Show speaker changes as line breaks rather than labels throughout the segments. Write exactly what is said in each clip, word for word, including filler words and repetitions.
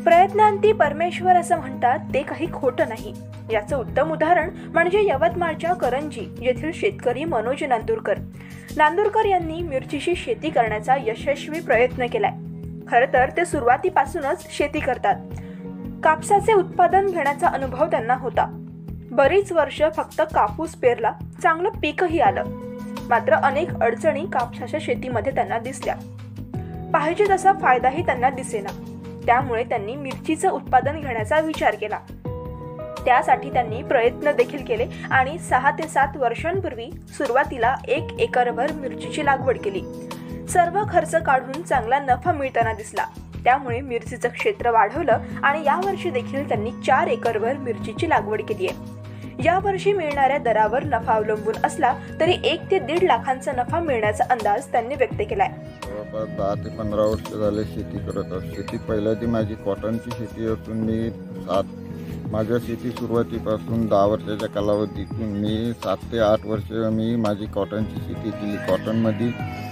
प्रयत्नांती परमेश्वर असं म्हणतात ते काही खोटं नाही। याचं उत्तम उदाहरण म्हणजे यवतमाळच्या करंजी येथील शेतकरी मनोज नांदुरकर। नांदुरकर यांनी मिरचीची शेती करण्याचा यशस्वी प्रयत्न केलाय। खरं तर ते सुरुवातीपासूनच शेती करतात। कापसाचे उत्पादन घेण्याचा अनुभव त्यांना होता। बरीच वर्ष फक्त कापूस पेरला, चांगलं पीकही आलं। मात्र अनेक अडचणी कापसाच्या शेतीमध्ये त्यांना दिसल्या। पाहिजे तसा फायदाही त्यांना दिसेना। त्यामुळे त्यांनी मिरचीचं उत्पादन घेण्याचा विचार केला। त्यासाठी त्यांनी प्रयत्न देखील केले आणि सहा ते सात वर्षांपूर्वी सुरुवातीला एक एकरभर मिरचीची लागवड केली। सर्व खर्च काढून चांगला नफा मिळताना दिसला। त्यामुळे मिरचीचं क्षेत्र वाढवलं आणि यावर्षी देखील त्यांनी चार एकरभर मिरचीची लागवड केली आहे। यावर्षी मिळणाऱ्या दरावर नफा अवलंबून असला तरी एक ते दीड लाखांचा नफा मिळण्याचा अंदाज त्यांनी व्यक्त केलाय।
जवळपास दहा ते पंधरा वर्ष झाले शेती करत असतो। शेती पहिल्या ती माझी कॉटनची शेती असून मी सात माझ्या शेती सुरुवातीपासून दहा वर्षाच्या कालावधीतून मी सात ते आठ वर्ष मी माझी कॉटनची शेती केली। कॉटनमध्ये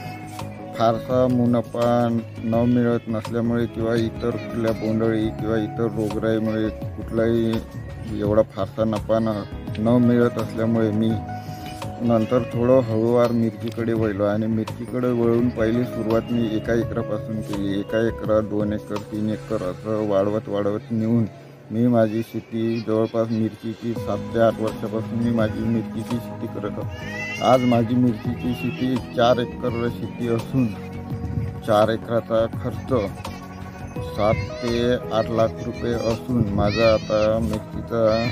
फारसा मुनाफा न मिळत नसल्यामुळे किंवा इतर कुठल्या बोंडळी किंवा इतर रोगराईमुळे कुठलाही एवढा फारसा नफा न न मिळत असल्यामुळे मी नंतर थोडं हळूवार मिरचीकडे वळलो आणि मिरचीकडे वळून पहिली सुरुवात मी एका एकरापासून केली। एका एकरात दोन एकर तीन एकर असं वाढवत वाढवत नेऊन मी माझी शेती जवळपास मिरचीची सात ते आठ वर्षापासून मी माझी मिरचीची शेती करत होतो। आज माझी मिरचीची शेती चार एकर शेती असून चार एकराचा खर्च सात ते आठ लाख रुपये असून माझा आता मिरचीचा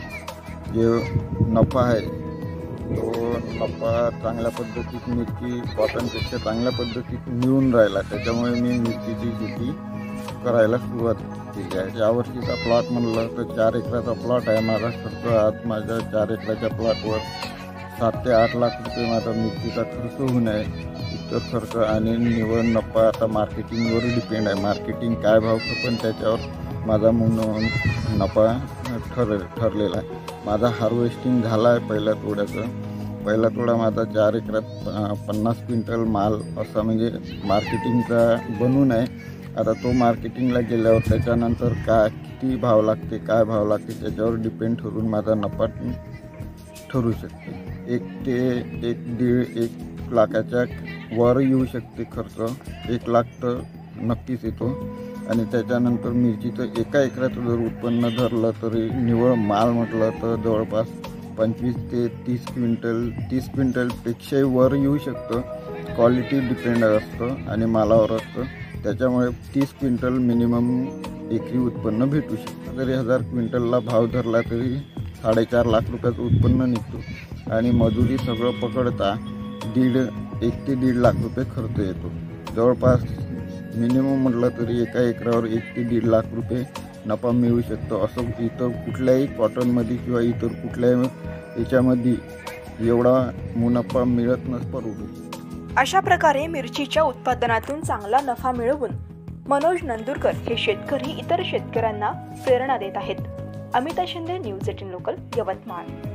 जे नफा आहे तो नफा चांगल्या पद्धतीत मिरची कॉटनपेक्षा चांगल्या पद्धतीत मिळून राहिला। त्याच्यामुळे मी मिरचीची शेती करायला सुरुवात केली आहे। यावर्षीचा प्लॉट म्हणलं तर चार एकराचा प्लॉट आहे। माझा खर्च आज माझ्या चार एकराच्या प्लॉटवर सात ते आठ लाख रुपये माझा मिरचीचा खर्च होऊन आहे। इतर खर्च आणि निव्वळ नफा आता मार्केटिंगवर डिपेंड आहे। मार्केटिंग काय भाव पण त्याच्यावर माझा म्हणून नफा ठर ठरलेला आहे। माझा हार्वेस्टिंग झाला आहे पहिल्या तोड्याचं। पहिला तोडा माझा चार एकरात पन्नास क्विंटल माल असा म्हणजे मार्केटिंगचा बनून आहे। आता तो मार्केटिंगला गेल्यावर त्याच्यानंतर काय किती भाव लागते काय भाव लागते त्याच्यावर डिपेंड ठरून माझा नफा ठरू शकते। एक ते एक दीड एक लाखाच्या वर येऊ शकते खर्च। एक लाख तर नक्कीच येतो। आणि त्याच्यानंतर मिरचीचं एका एकराचं जर उत्पन्न धरलं तरी निव्वळ माल म्हटलं तर जवळपास पंचवीस ते तीस क्विंटल तीस क्विंटलपेक्षाही वर येऊ शकतं। क्वालिटी डिपेंड असतं आणि मालावर असतं। त्याच्यामुळे तीस क्विंटल मिनिमम एकरी उत्पन्न भेटू शकतं। जरी हजार क्विंटलला भाव धरला तरी साडेचार लाख रुपयाचं उत्पन्न निघतो आणि मजुरी सगळं पकडता दीड एक ते दीड लाख रुपये खर्च येतो। जवळपास मिनिमम म्हटलं तरी एका एकरावर एक ते दीड लाख रुपये नफा मिळू शकतो। असं इतर कुठल्याही कॉटनमध्ये किंवा इतर कुठल्याही याच्यामध्ये एवढा मुनाफा मिळत नसतो।
अशा प्रकारे मिरचीच्या उत्पादनातून चांगला नफा मिळवून मनोज नांदुरकर हे शेतकरी इतर शेतकऱ्यांना प्रेरणा देत आहेत। Amita Shinde, news eighteen local, Yavatmal.